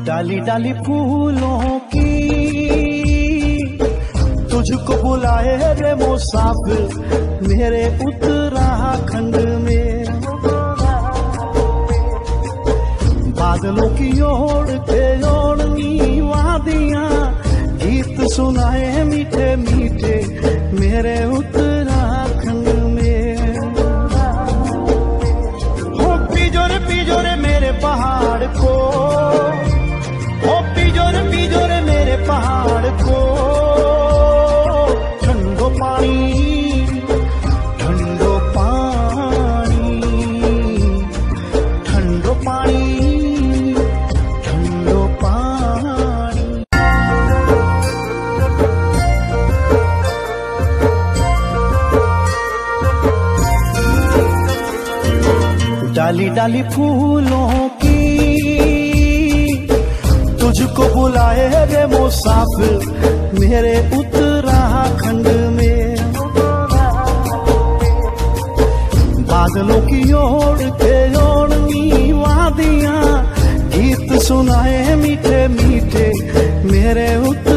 डाली डाली फूलों की तुझको बुलाए रे मुसाफिर मेरे उत्तराखंड में। बादलों की ओर के ओढ़नी वादियां गीत सुनाए मीठे मीठे मेरे उत्तराखंड में। हो पिजोरे मेरे पहाड़ को, हो पिजोरे मेरे पहाड़ को। ठंडो पानी, ठंडो पानी, ठंडो पानी, ठंडो पानी। डाली डाली फूलों की तुझको बुलाए रे मुसाफिर मेरे उत्तराखंड में। बादलों की ओर के ओढ़नी वादियां गीत सुनाए मीठे मीठे मेरे उत्तराखंड